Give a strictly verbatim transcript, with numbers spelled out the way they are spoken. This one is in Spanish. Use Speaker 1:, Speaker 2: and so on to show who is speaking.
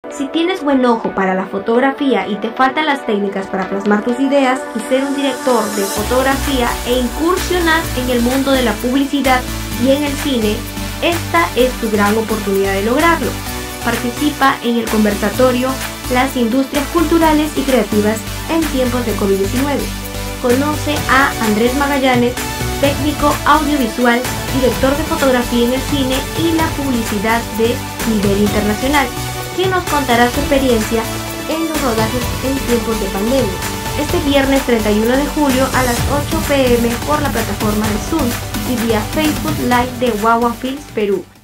Speaker 1: Si tienes buen ojo para la fotografía y te faltan las técnicas para plasmar tus ideas y ser un director de fotografía e incursionar en el mundo de la publicidad y en el cine, esta es tu gran oportunidad de lograrlo. Participa en el conversatorio Las Industrias Culturales y Creativas en tiempos de COVID diecinueve. Conoce a Andrés Magallanes, técnico audiovisual, director de fotografía en el cine y la publicidad de nivel internacional, quien nos contará su experiencia en los rodajes en tiempos de pandemia. Este viernes treinta y uno de julio a las ocho p m por la plataforma de Zoom y vía Facebook Live de Wawa Films Perú.